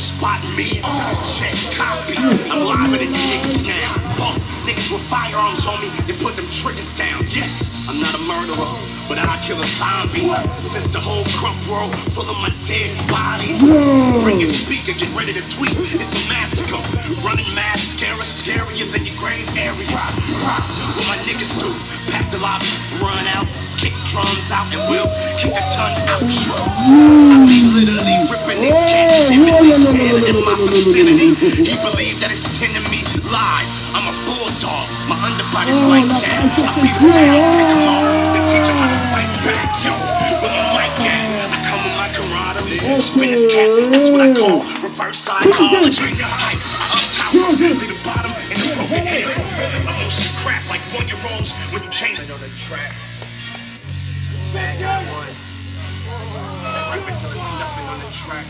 spot me. Check, copy. I'm live than you niggas down. Bump. Niggas with firearms on me, they put them triggers down. Yes, I'm not a murderer, but I kill a zombie. Since the whole crump world full of my dead bodies. Bring your speaker, get ready to tweet. It's a massacre. Running mascara, scarier than your grave area. What my niggas do, pack the lobby, run out, kick drums out, and we'll kick a ton out. I be literally ripping these cats, timidly standing in my vicinity. He believed that it's 10 to me live. I'm a bulldog, my underbody's like that. I beat him down, pick him up, then teach him how to fight back. Yo, with my mic at, I come with my camaraderie. Spin his cat, that's what I call reverse psychology. I up top, leave the bottom in the broken head. I motion crap like 1-year-olds when you change it on the track. Bad one. Rap until there's nothing on the track.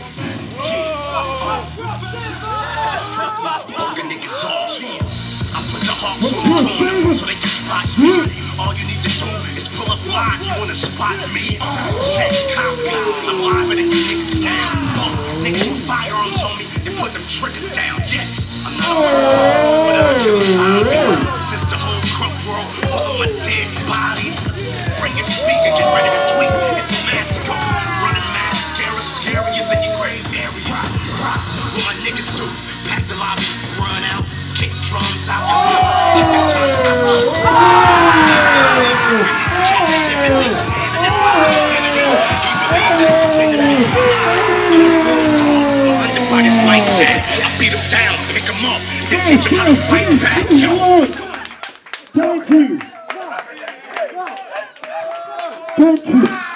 Broken niggas off. I put the hawks on the corner so they can spot me. All you need to do is pull up live. You wanna spot me? Check, copy. I'm live than you niggas down. Bump. Niggas with firearms on me, they put them triggers down. Yes, I'm not a murderer, but I kill a zombie. Since the whole crump world full of my dead bodies. Bring your speaker, get ready to tweet. It's a massacre. Running mascara, scarier than your grave area. What my niggas do, pack the lobby, run out, kick drums out, and we'll kick the ton out. Bring these cats, timidly standing in my vicinity. He believed that it's 10 to me. My underbody's like that. I beat him down, pick him up, then teach him how to fight back. Yo. Thank you. Thank you.